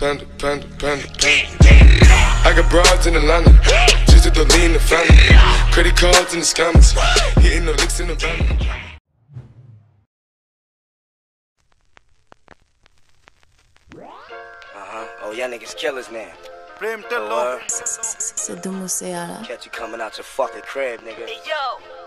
panda, panda, panda, panda. I got broads in Atlanta, just to the lean the family. Credit cards in the scammers, hitting the licks in the van. Oh, y'all niggas killers now. Prem Tillo. Sidhu Moosewala. Catch you coming out your fucking crib, nigga. Hey, yo.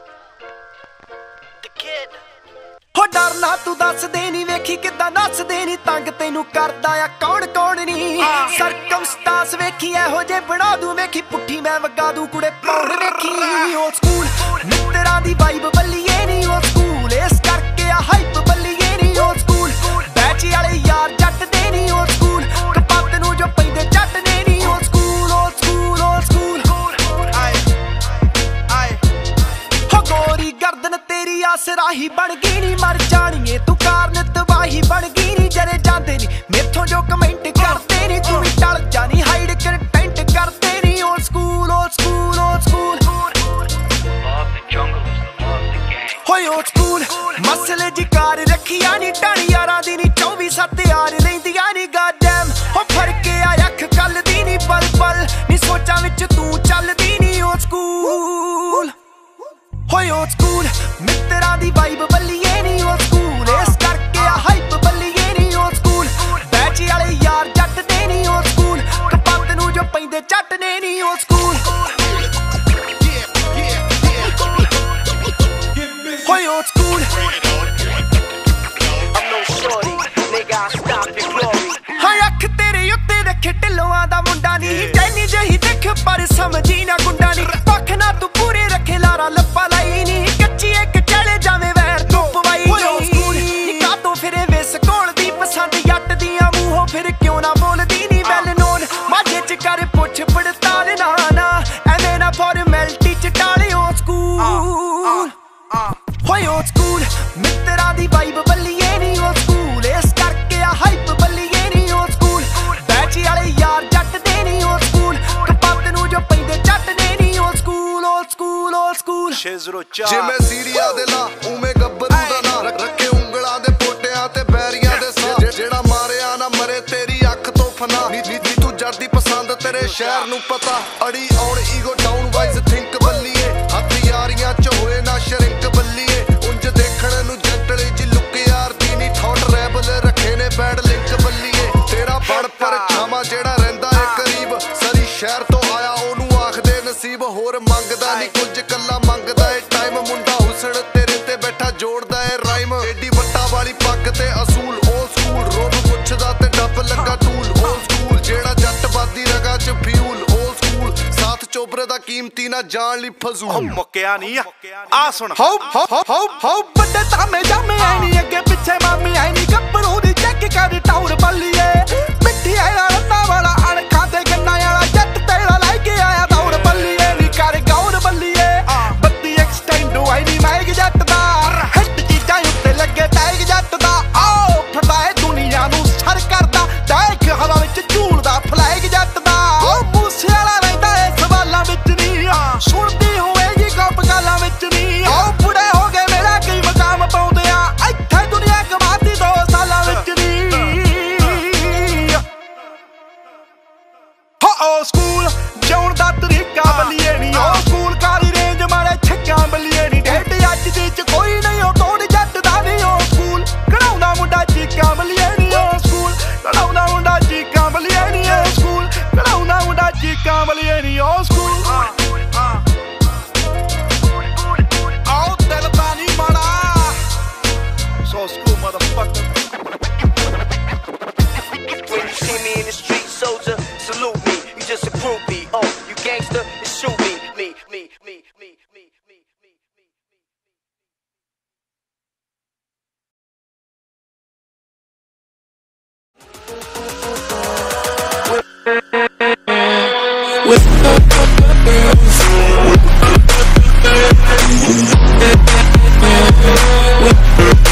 The kid. ਹੋ ਡਰਨਾ ਤੂੰ ਦੱਸਦੇ ਨਹੀਂ ਵੇਖੀ ਕਿੱਦਾਂ ਨੱਚਦੇ ਨਹੀਂ ਤੰਗ ਤੈਨੂੰ ਕਰਦਾ ਆ ਕੌਣ ਕੌਣ ਨਹੀਂ ਸਰਕਮਸਟੈਂਸ ਵੇਖੀ ਇਹੋ ਜੇ ਬਣਾ ਦੂੰ ਵੇਖੀ ਪੁੱਠੀ ਮੈਂ ਵਗਾ ਦੂੰ ਕੁੜੇ ਪੌੜ ਵੇਖੀ ਓ ਸਕੂਲ ਮਿੱਤਰਾਂ ਦੀ ਵਾਈਬ ਬੱਲੀਏ ਨਹੀਂ ਓ ਸਕੂਲ ਇਸ ਕਰਕੇ ਆ ਹਾਈਪ ਬੱਲੀਏ ਨਹੀਂ ਓ ਸਕੂਲ ਬੈਚ ਵਾਲੇ ਯਾਰ ਜੱਟ ਦੇ ਨਹੀਂ ਓ ਸਕੂਲ ਕਪੱਤ ਨੂੰ ਜੋ ਪੈਂਦੇ ਜੱਟ ਨੇ ਨਹੀਂ ਓ ਸਕੂਲ ਓ ਸਕੂਲ ਓ ਸਕੂਲ ਹੋ ਗੋਰੀ ਗਰਦਨ ਤੇਰੀ ਆਸਰਾਹੀ ਬਣ ਗਈ ਨੀ ਮਰ ਜਾਣੀਏ ਤੂੰ ਕਾਰਨ ਤਬਾਹੀ ਬਣ ਗਈ ਨੀ ਜਰੇ ਜਾਂਦੇ ਨੀ ਮੇਥੋਂ ਜੋ ਕਮੈਂਟ ਕਰਦੇ ਨੀ ਤੂੰ ਵੀ ਟਲ ਜਾਣੀ ਹਾਈਡ ਕੰਟੈਂਟ ਕਰਦੇ ਨੀ ਓ ਸਕੂਲ ਓ ਸਕੂਲ ਓ ਸਕੂਲ ਹੋਏ ਓ ਸਕੂਲ ਮਸਲੇ ਜਿਕਾਰ ਰੱਖੀਆਂ ਨੀ ਢਾਣੀ ਯਾਰਾਂ ਦੀ ਨੀ 24/7 ਯਾਰ ਲੈਂਦੀਆਂ ਨੀ ਗਾਡਮ ਹੋ ਫੜ ਕੇ ਆ ਅੱਖ ਕੱਲ ਦੀ ਨੀ ਪਲ ਪਲ ਨੀ ਸੋਚਾਂ ਵਿੱਚ ਤੂੰ ਚੱਲਦੀ ਨੀ ਓ ਸਕੂਲ ਹੋਏ ਓ ਸਕੂਲ ਮਿੱਤਰਾਂ ਦੀ ਵਾਈਬ ਬੱਲੀਏ ਨੀ ਓ ਸਕੂਲ ਇਸ ਕਰਕੇ ਆ ਹਾਈਪ ਬੱਲੀਏ ਨੀ ਓ ਸਕੂਲ ਬੈਚ ਵਾਲੇ ਯਾਰ ਜੱਟ ਦੇ ਨੀ ਓ ਸਕੂਲ ਕਪੱਤ ਨੂੰ ਜੋ ਪੈਂਦੇ ਜੱਟ ਨੇ ਨੀ ਓ ਸਕੂਲ ਹੋਏ ਓ ਸਕੂਲ ਹਾਏ ਅੱਖ ਤੇਰੇ ਉੱਤੇ ਰੱਖੇ ਢਿੱਲੋਆਂ ਦਾ ਮੁੰਡਾ ਨੀ ਜੈਨੀ ਜਹੀ ਦੇਖ ਪਰ ਸਮਝੀ ਨਾ ਗੁੰਡਾ ਨੀ ਪੱਖ ਨਾ ਤੂੰ ਪੂਰੇ ਰੱਖੇ ਲਾਰਾ ਲੱਪਾ ਲਾਈ ਨੀ ਕੱਚੀ ਇੱਕ ਚਲੇ ਜਾਵੇਂ ਵੈਰ ਤੂੰ ਪਵਾਈ ਨੀ ਕਾਤੋਂ ਫਿਰੇ ਵੇ ਸਕੋਲ ਦੀ ਪਸੰਦ ਜੱਟ ਦੀਆਂ ਮੂੰਹੋਂ ਫਿਰ ਕਿਉਂ ਨਾ ਬੋਲਦੀ ਨੀ ਵੈਲ ਨੋਨ ਮਾਝੇ ਚ ਕਰ ਪੁੱਛ ਪੜਤਾਲ ਨਾ ਨਾ ਐਵੇਂ ਨਾ ਫਾਰਮੈਲਿਟੀ ਚ ਟਾਲਿਓ ਸਕੂਲ ਹੋਏ ਓ ਸਕੂਲ ਮਿੱਤਰਾਂ ਦੀ ਵਾਈਬ ਬੱਲੀਏ ਨੀ ਓ ਸਕੂਲ ਇਸ ਕਰਕੇ ਆ ਹਾਈਪ ਬੱਲੀਏ ਨੀ ਓ ਸਕੂਲ ਬੈਚ ਵਾਲੇ ਯਾਰ ਜੱਟ ਦੇ ਨੀ ਓ ਸਕੂਲ ਕਪੱਤ ਨੂੰ ਜੋ ਪੈਂਦੇ ਜੱਟ ਨੇ ਨੀ ਓ ਸਕੂਲ ਓ ਸਕੂਲ ਓ ਸਕੂਲ 604 ਜੇ ਮੈਂ ਸੀਰੀਆ ਦੇ ਲਾ ਉਵੇਂ ਗੱਭਰੂ ਦਾ ਨਾਂ ਰੱਖੇ ਉਂਗਲਾਂ ਦੇ ਪੋਟਿਆਂ ਤੇ ਬੈਰੀਆਂ ਦੇ ਸਾਹ ਜਿਹੜਾ ਮਾਰਿਆ ਨਾ ਮਰੇ ਤੇਰੀ ਅੱਖ ਤੋਂ ਫਨਾ ਨੀ ਤੂੰ ਜੱਟ ਦੀ ਪਸੰਦ ਤੇਰੇ ਸ਼ਹਿਰ ਨੂੰ ਪਤਾ ਅੜੀ ਆਉਣ ਈਗੋ ਡਾਊਨ ਵਾਈਜ਼ ਥਿੰਕ ਬੱਲੀਏ ਹੱਥ ਯਾਰੀਆਂ ਚ ਹੋਏ ਨਾ ਸ਼ਰਿੰਕ ਬੱਲੀਏ ਉਂਝ ਦੇਖਣ ਨੂੰ ਜੰਟਲੇ ਚ ਲੁੱਕ ਯਾਰ ਦੀ ਨੀ ਠੋਟ ਰੈਬਲ ਰੱਖੇ ਨੇ ਬੈਡ ਲਿੰਕ ਬੱਲੀਏ ਤੇਰਾ ਬਣ ਪਰ ਛਾਵਾਂ ਜਿਹੜਾ ਰਹਿੰਦਾ ਏ ਕਰੀਬ ਸਰੀ ਸ਼ਹਿਰ ਤੋਂ ਆਇਆ ਉਹਨੂੰ ਆਖਦੇ ਨਸੀਬ ਹੋਰ ਮੰਗਦਾ ਨੀ ਕੁਝ ਕੱਲਾ ਮੰਗਦਾ ਏ ਟਾਈਮ ਮੁੰਡਾ ਹੁਸਨ ਤੇਰੇ ਤੇ ਬੈਠਾ ਜੋੜਦਾ ਏ ਰਾਈਮ ਏਡੀ ਵੱਟਾ ਵਾਲੀ ਪੱਗ ਤੇ ਅਸੂਲ ਓ ਸਕੂਲ ਰੋਬ ਪੁੱਛਦਾ ਤੇ ਡੱਬ ਲੱਗਾ ਟੂਲ ਓ ਸਕੂਲ ਜਿਹੜਾ ਜੱਟ ਬਾਦੀ ਰਗਾ ਚ ਫਿਊਲ ਓ ਸਕੂਲ ਸਾਥ ਚੋਬਰੇ ਦਾ ਕੀਮਤੀ ਨਾ ਜਾਣ ਲਈ ਫਜ਼ੂਲ ਮੁੱਕਿਆ ਨਹੀਂ ਆ ਸੁਣ ਹੋ ਵੱਡੇ ਤਾਮੇ ਜਾਮੇ ਆਈ ਨੀ ਅੱਗੇ ਪਿੱਛੇ ਮਾਮੀ ਆਈ ਨੀ ਗੱਭਰੂ ਦੀ ਚੈੱਕ ਕਰ ਟਾਉਰ ਬੱਲੀਏ ਮਿੱਠੀ ਆਇਆ ਰੰਨਾ ਵਾਲਾ ਅਣਖਾਂ ਤੇ ਗੰਨਾ ਵਾਲਾ ਜੱਟ ਤੇਰਾ ਲੈ ਕੇ ਆਇਆ ਦੌੜ ਬੱਲੀਏ ਨੀ ਕਰ ਗੌਰ ਬੱਲੀਏ ਬੱਤੀ ਐਕਸਟੈਂਡ ਆਈ ਨੀ ਮੈਗ ਜੱਟ ਦਾ ਹਿੱਟ ਚੀਜ਼ਾਂ ਉੱਤੇ ਲੱਗੇ ਟੈਗ ਜੱਟ ਦਾ ਆਓ ਉੱਠਦਾ ਏ ਦੁਨੀਆ ਨੂੰ ਸਰ ਕਰਦਾ ਟੈਗ ਹਵਾ ਵਿੱਚ ਝੂਲਦਾ ਫਲੈਗ ਜੱਟ ਦਾ ਓ ਮੂਸੇ ਵਾਲਾ ਰਹਿੰਦਾ ਏ ਸਵਾਲਾਂ ਵਿੱਚ ਨੀ ਸੁਣਦੀ ਹੋਏਗੀ ਗੱਪ ਗਾਲਾਂ ਵਿੱਚ ਨੀ ਓ ਬੁੜੇ ਹੋ ਗਏ ਮੇਰਾ ਕਈ ਮਕਾਮ ਪਾਉਂਦੇ ਆ ਇੱਥੇ ਦੁਨੀਆ ਕਮਾਤੀ 2 ਸਾਲਾਂ ਵਿੱਚ ਨੀ ਓ ਸਕੂਲ ਜਾਉਣ ਦਾ ਤਰੀਕਾ ਬੱਲੀਏ ਨੀ ਓ ਸਕੂਲ ਕਾਲੀ ਰੇਂਜ ਮਾਰੇ ਛੱਕਾਂ ਬੱਲੀਏ ਨੀ ਢੇਡ ਅੱਜ ਦੀ ਚ ਕੋਈ ਨਹੀਂ ਓ ਤੋੜ ਜੱਟ ਦਾ ਨੀ ਓ ਸਕੂਲ ਕਢਾਉਂਦਾ ਮੁੰਡਾ ਚੀਕਾਂ ਬੱਲੀਏ ਨੀ ਓ ਸਕੂਲ ਕਢਾਉਂਦਾ ਮੁੰਡਾ ਚੀਕਾਂ ਬੱਲੀਏ ਨੀ ਓ ਸਕੂਲ ਕਢਾਉਂਦਾ ਮੁੰਡਾ ਚੀਕਾਂ ਬੱਲੀਏ ਨੀ ਓ ਸਕੂਲ ਆਓ ਦਿਲ ਤਾਂ ਨੀ ਮਾੜਾ so school motherfucker When you see me in the street, soldier, salute me. You just a groupie. Oh, you gangster, then shoot me. With